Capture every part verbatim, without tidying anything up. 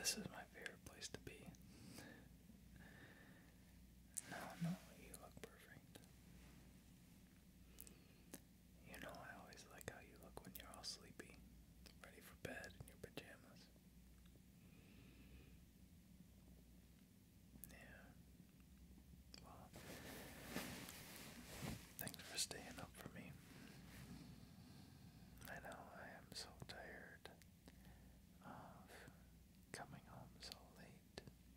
this is my favorite place to be. No, no, you look perfect. You know, I always like how you look when you're all sleepy, ready for bed in your pajamas. Yeah. Well, thanks for staying up for me. I know I am so tired of coming home so late.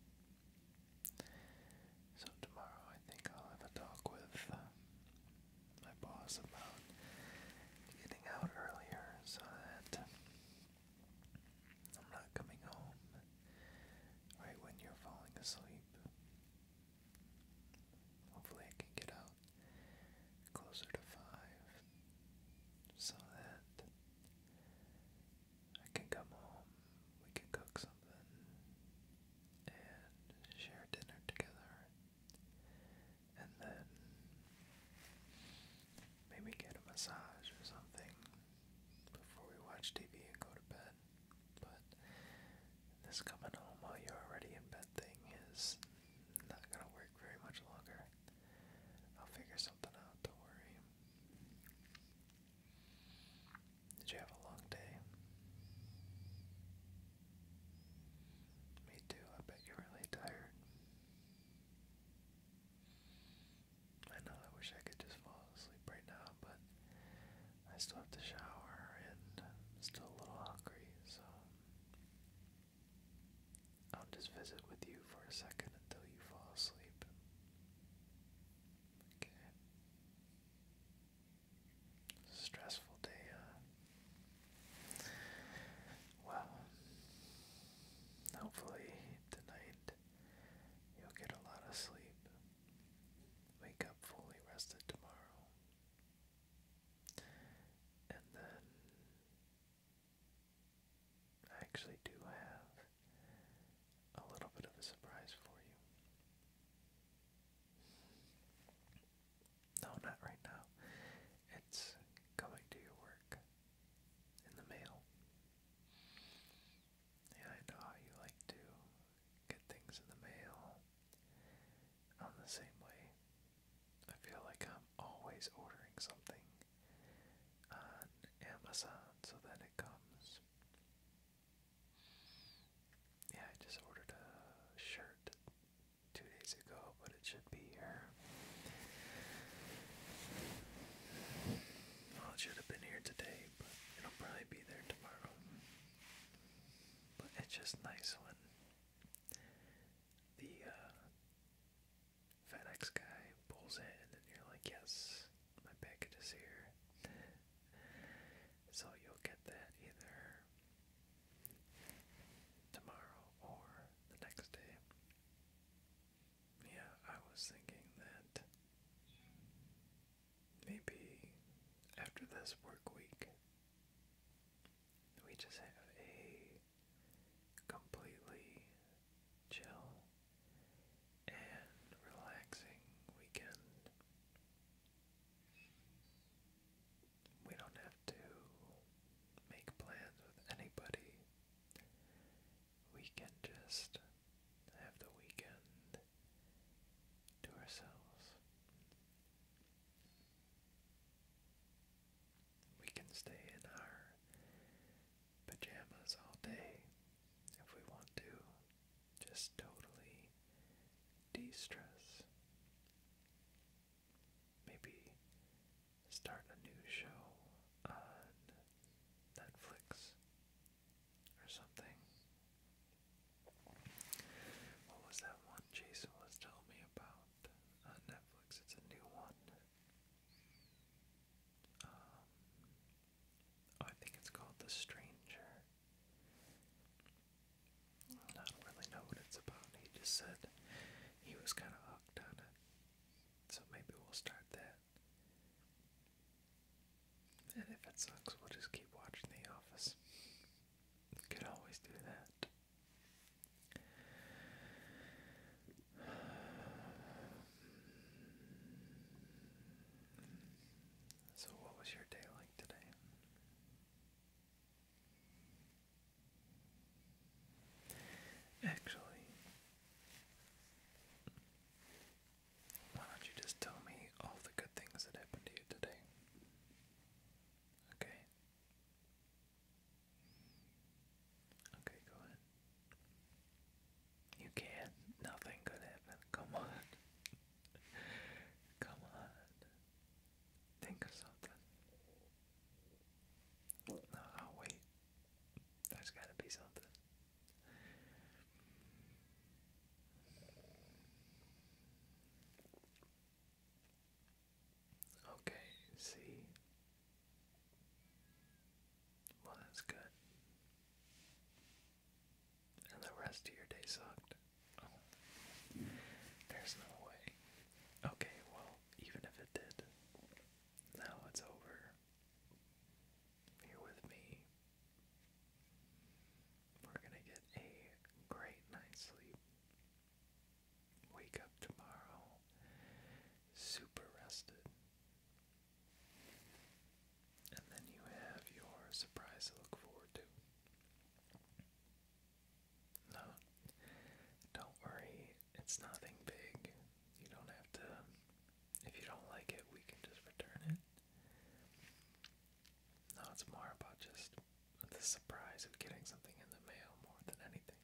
So tomorrow I think I'll have a talk with uh, my boss about getting out earlier so that I'm not coming home right when you're falling asleep. Hopefully I can get out closer to five so that I can come home, we can cook something, and share dinner together, and then maybe get a massage or something before we watch T V and go to bed. But this coming home while you're already in bed thing is not gonna work very much longer. I'll figure something out, don't worry. Did you have a long day? Me too, I bet you're really tired. I know, I wish I could just fall asleep right now, but I still have to shower and I'm still a little hungry, so I'll just visit with you for a second until you fall asleep. Okay. Stressful day, huh? Well, hopefully tonight you'll get a lot of sleep. Wake up fully rested tomorrow. And then I actually do have a little bit of a surprise for you. No, not right now. It's coming to your work in the mail. Yeah, I know how you like to get things in the mail. I'm the same way. I feel like I'm always ordering something on Amazon so that it comes. Yeah, I just ordered a shirt two days ago, but it should be here. Well, it should have been here today, but it'll probably be there tomorrow. But it's just nice when the uh, FedEx guy pulls in and you're like, yes, my package is here. So you'll get that either tomorrow or the next day. Yeah, I was thinking that maybe after this work week, we just have a completely chill and relaxing weekend. We don't have to make plans with anybody. We can just have the weekend to ourselves. We can stay in our pajamas all day if we want to. Just totally de-stress. Maybe start a new show on Netflix or something. What was that one Jason was telling me about on Netflix? It's a new one. Um, oh, I think it's called The Stranger. I don't really know what it's about. He just said he was kind of hooked on it. So maybe we'll start that. And if it sucks, we'll just keep watching The Office. Could always do that. So what was your day like today? really sucked. Oh, there's no way. Okay, well, even if it did, now it's over. You're with me. We're gonna get a great night's sleep. Wake up tomorrow super rested. And then you have your surprise to look forward to. No, don't worry, it's nothing big. You don't have to, if you don't like it, we can just return it. No, it's more about just the surprise of getting something in the mail more than anything.